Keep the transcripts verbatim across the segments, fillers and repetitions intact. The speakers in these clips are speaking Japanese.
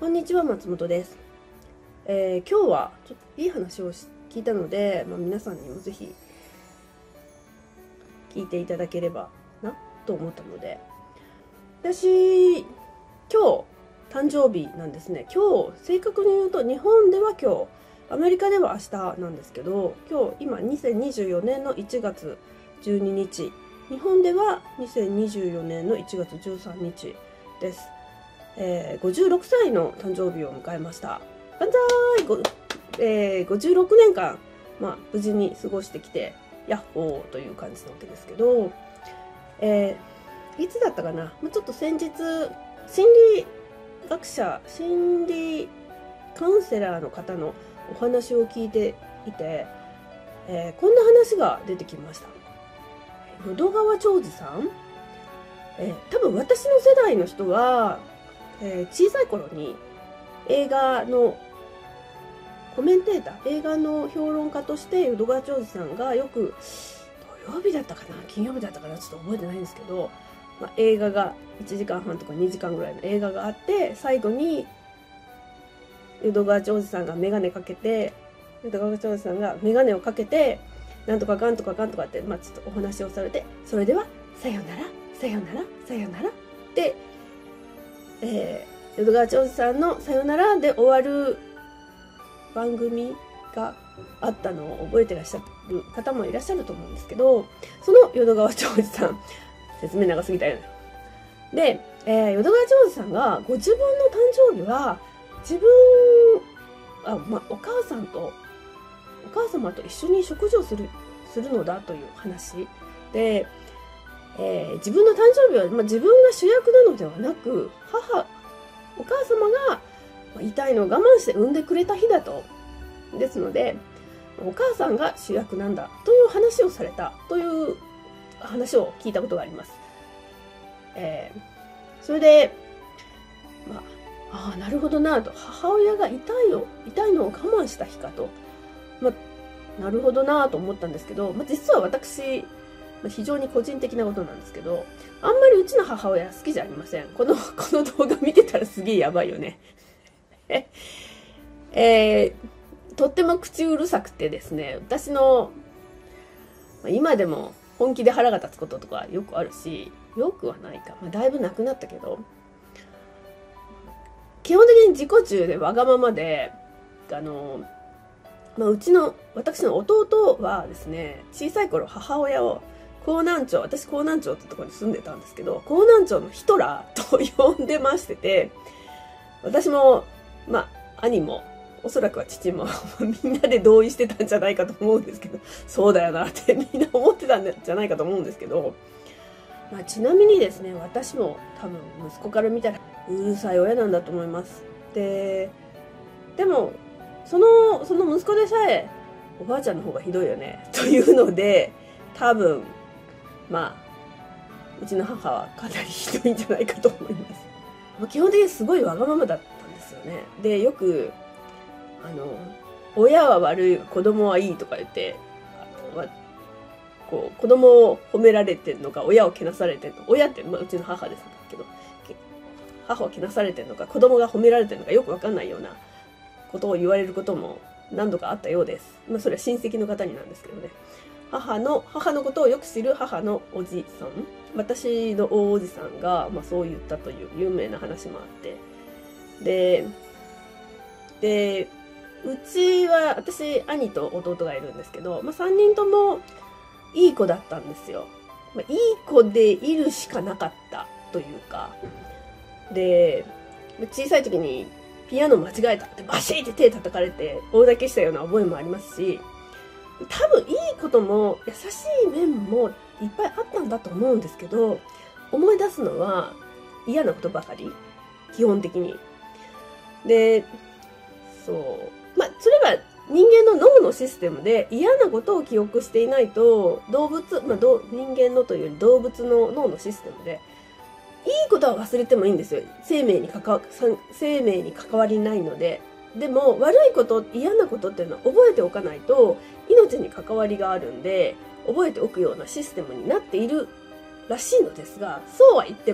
こんにちは、松本です。えー、今日はちょっといい話を聞いたので、まあ、皆さんにもぜひ聞いていただければなと思ったので、私今日誕生日なんですね。今日正確に言うと日本では今日、アメリカでは明日なんですけど、今日今にせんにじゅうよねんのいちがつじゅうににち、日本ではにせんにじゅうよねんのいちがつじゅうさんにちです。えー、ごじゅうろくさいの誕生日を迎えました。万歳、ご、えー、ごじゅうろくねんかん、まあ、無事に過ごしてきてヤッホーという感じなわけですけど、えー、いつだったかな、ちょっと先日心理学者心理カウンセラーの方のお話を聞いていて、えー、こんな話が出てきました。淀川長司さん、えー、多分私の世代の人はえー、小さい頃に映画のコメンテーター、映画の評論家として淀川長司さんがよく土曜日だったかな、金曜日だったかな、ちょっと覚えてないんですけど、まあ、映画がいちじかんはんとかにじかんぐらいの映画があって、最後に淀川長司さんが眼鏡かけて、淀川長司さんが眼鏡をかけて、なんとかかんとかかんとかって、まあ、ちょっとお話をされて、それではさよなら、さよなら、さよならって、えー、淀川長司さんのさよならで終わる番組があったのを覚えてらっしゃる方もいらっしゃると思うんですけど、その淀川長司さん、説明長すぎたよね。で、えー、淀川長司さんがご自分の誕生日は自分、あ、まあ、お母さんと、お母様と一緒に食事をする、するのだという話で、えー、自分の誕生日は、まあ、自分が主役なのではなく、母、お母様が、まあ、痛いのを我慢して産んでくれた日だと。ですので、お母さんが主役なんだという話をされたという話を聞いたことがあります。えー、それで、まあ、ああ、なるほどなと、母親が痛いを、痛いのを我慢した日かと、まあ、なるほどなと思ったんですけど、まあ、実は私、非常に個人的なことなんですけど、あんまりうちの母親好きじゃありません。この、この動画見てたらすげえやばいよね。えー、とっても口うるさくてですね、私の、今でも本気で腹が立つこととかよくあるし、よくはないか。まあ、だいぶなくなったけど、基本的に自己中でわがままで、あの、まあ、うちの、私の弟はですね、小さい頃母親を、江南町、私江南町ってところに住んでたんですけど、江南町のヒトラーと呼んでましてて、私も、まあ、兄も、おそらくは父もみんなで同意してたんじゃないかと思うんですけど、そうだよなってみんな思ってたんじゃないかと思うんですけど、まあ、ちなみにですね、私も多分息子から見たらうるさい親なんだと思います。で、でも、その、その息子でさえ、おばあちゃんの方がひどいよね、というので、多分、まあ、うちの母はかなりひどいんじゃないかと思います。基本的にすごいわがままだったんですよね。で、よく、あの、親は悪い、子供はいいとか言って、あのこう、子供を褒められてんのか、親をけなされてんのか、親って、まあ、うちの母ですけど、母をけなされてんのか、子供が褒められてんのか、よくわかんないようなことを言われることも何度かあったようです。まあ、それは親戚の方になんですけどね。母の、母のことをよく知る母のおじさん、私の大おじさんが、まあ、そう言ったという有名な話もあって、で、で、うちは、私、兄と弟がいるんですけど、まあ、さんにんともいい子だったんですよ。まあ、いい子でいるしかなかったというか、で、小さい時にピアノ間違えたってバシーって手叩かれて大泣きしたような覚えもありますし、多分いいことも優しい面もいっぱいあったんだと思うんですけど、思い出すのは嫌なことばかり、基本的に。で、そう。まあ、それは人間の脳のシステムで嫌なことを記憶していないと、動物、まあ、ど人間のというより動物の脳のシステムで、いいことは忘れてもいいんですよ。生命に関わ、生命に関わりないので。でも、悪いこと、嫌なことっていうのは覚えておかないと、命に関わりがあるんで、覚えておくようなシステムになっているらしいのですが、そうは言っても、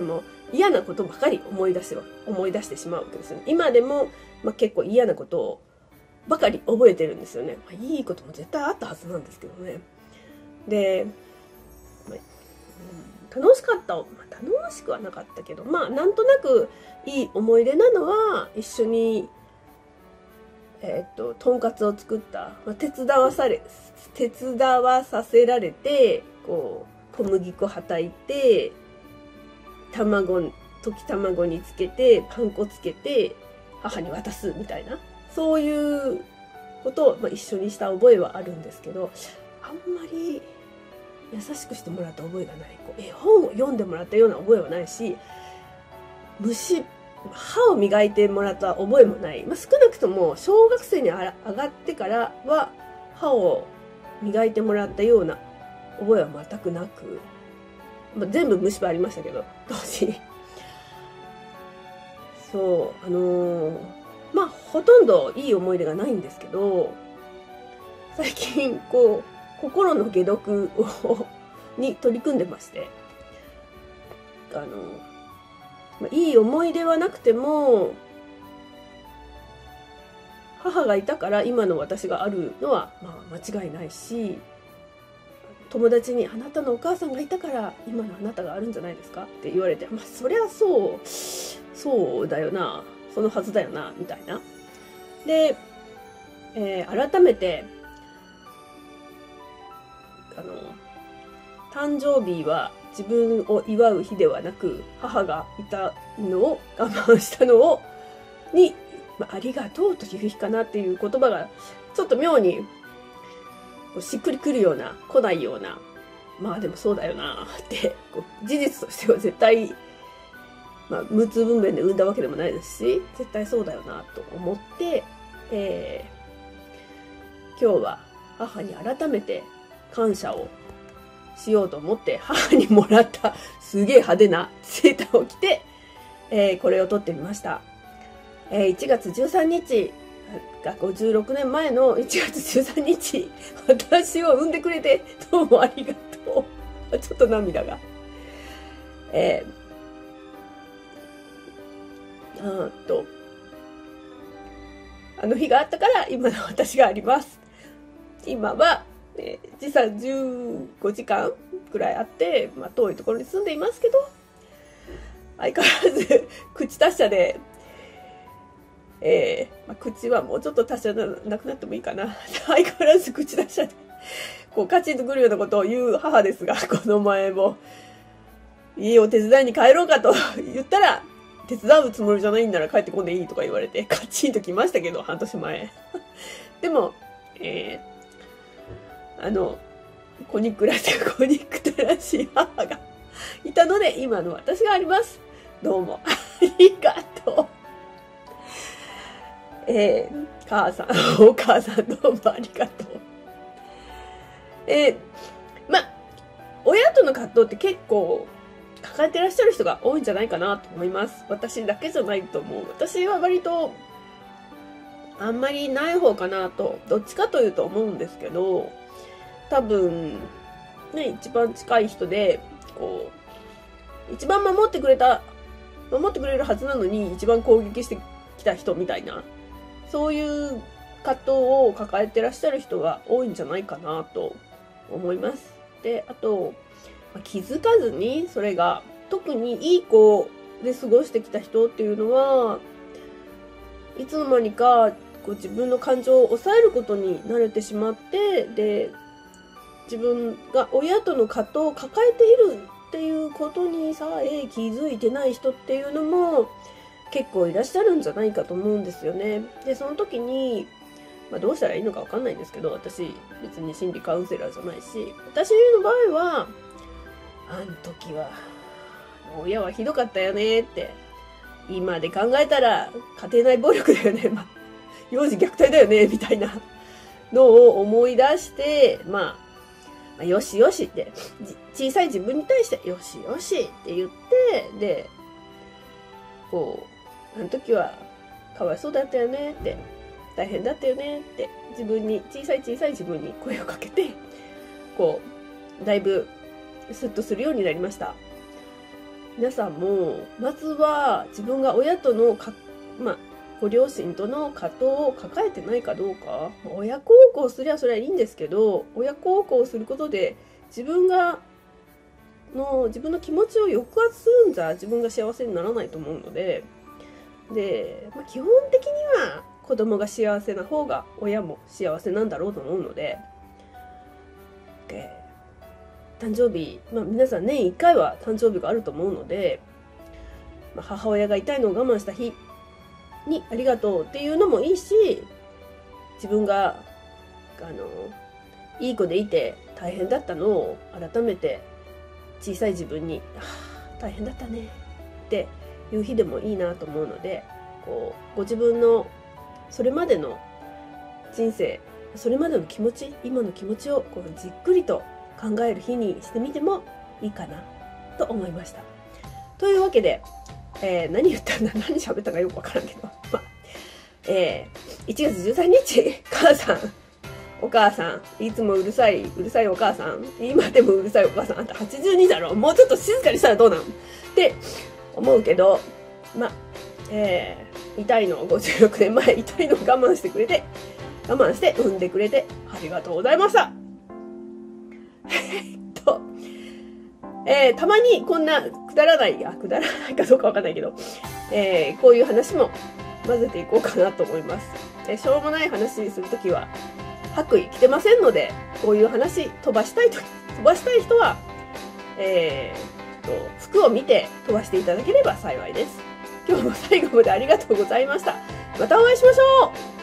嫌なことばかり思い出して思い出してしまうわけですよね。今でも、まあ、結構嫌なことをばかり覚えてるんですよね。まあ、いいことも絶対あったはずなんですけどね。で、まあうん、楽しかった、まあ、楽しくはなかったけど、まあなんとなくいい思い出なのは、一緒にえっととんかつを作った、まあ、手伝わされ手伝わさせられて、こう小麦粉はたいて、卵溶き卵につけてパン粉つけて母に渡すみたいな、そういうことを、まあ、一緒にした覚えはあるんですけど、あんまり優しくしてもらった覚えがない。こう絵本を読んでもらったような覚えはないし、虫歯を磨いてもらった覚えもない。まあ、少なくとも小学生に上がってからは歯を磨いてもらったような覚えは全くなく、まあ、全部虫歯ありましたけど当時。そうあのー、まあほとんどいい思い出がないんですけど、最近こう心の解毒をに取り組んでまして、あのまあ、いい思い出はなくても、母がいたから今の私があるのはまあ間違いないし、友達にあなたのお母さんがいたから今のあなたがあるんじゃないですかって言われて、まあそりゃそうそうだよな、そのはずだよなみたいな。で、えー、改めてあの誕生日は自分を祝う日ではなく、母がいたのを我慢したのをに、まあ、ありがとうという日かなっていう言葉がちょっと妙にこうしっくりくるような来ないような、まあでもそうだよなってこう事実としては絶対、まあ、無痛分娩で産んだわけでもないですし、絶対そうだよなと思って、えー、今日は母に改めて感謝をしようと思って、母にもらったすげえ派手なセーターを着て、えー、これを撮ってみました。えー、いちがつじゅうさんにちがごじゅうろくねんまえのいちがつじゅうさんにち、私を産んでくれてどうもありがとう。ちょっと涙が。えー、あーっと、あの日があったから今の私があります。今は、えー、時差じゅうごじかんくらいあって、まあ、遠いところに住んでいますけど、相変わらず口達者で、えーまあ、口はもうちょっと達者なくなってもいいかな。相変わらず口達者で、こうカチンとくるようなことを言う母ですが、この前も、家を手伝いに帰ろうかと言ったら、手伝うつもりじゃないんなら帰ってこんでいいとか言われて、カチンと来ましたけど、半年前。でも、えー、あの、子憎らしい、子憎たらしい母がいたので、今の私があります。どうも、ありがとう。えー、母さん、お母さんどうもありがとう。えー、ま、親との葛藤って結構抱えてらっしゃる人が多いんじゃないかなと思います。私だけじゃないと思う。私は割とあんまりない方かなと、どっちかというと思うんですけど、多分、ね、一番近い人で、こう、一番守ってくれた、守ってくれるはずなのに一番攻撃してきた人みたいな、そういう葛藤を抱えてらっしゃる人が多いんじゃないかなと思います。で、あと、気づかずにそれが特にいい子で過ごしてきた人っていうのは、いつの間にかこう自分の感情を抑えることに慣れてしまって、で、自分が親との葛藤を抱えているっていうことにさえ気づいてない人っていうのも結構いらっしゃるんじゃないかと思うんですよね。で、その時に、まあ、どうしたらいいのかわかんないんですけど、私別に心理カウンセラーじゃないし、私の場合は、あの時は親はひどかったよねって、今で考えたら家庭内暴力だよね、まあ、幼児虐待だよねみたいなのを思い出して、まあ、まあ、よしよしって、小さい自分に対してよしよしって言って、で、こう、あの時はかわいそうだったよねって、大変だったよねって自分に、小さい小さい自分に声をかけて、こうだいぶスッとするようになりました。 皆さんもまずは自分が親とのか、まあ、ご両親との葛藤を抱えてないかどうか、親孝行すりゃそれはいいんですけど、親孝行することで自分がの自分の気持ちを抑圧するんじゃ自分が幸せにならないと思うので、で、まあ、基本的には子供が幸せな方が親も幸せなんだろうと思うので、えー、誕生日、まあ、皆さん年いっかいは誕生日があると思うので、まあ、母親が痛いのを我慢した日にありがとうっていうのもいいし、自分があのいい子でいて大変だったのを改めて小さい自分に「ああ大変だったね」っていう日でもいいなと思うので、こうご自分のそれまでの人生、それまでの気持ち、今の気持ちをこうじっくりと考える日にしてみてもいいかなと思いました。というわけで、えー、何言ったんだ、何喋ったかよくわからんけど、まあえー、いちがつじゅうさんにち、母さん、お母さん、いつもうるさい、うるさいお母さん、今でもうるさいお母さん、あんたはちじゅうにだろ、もうちょっと静かにしたらどうなんって思うけど、まあ、えー、痛いのをごじゅうろくねんまえ、痛いのを我慢してくれて、我慢して産んでくれてありがとうございました。えっと、えー、たまにこんなくだらない、あ、くだらないかどうかわかんないけど、えー、こういう話も混ぜていこうかなと思います。えー、しょうもない話にするときは、白衣着てませんので、こういう話飛ばしたいと、飛ばしたい人は、えー、と、服を見て飛ばしていただければ幸いです。今日も最後までありがとうございました。またお会いしましょう。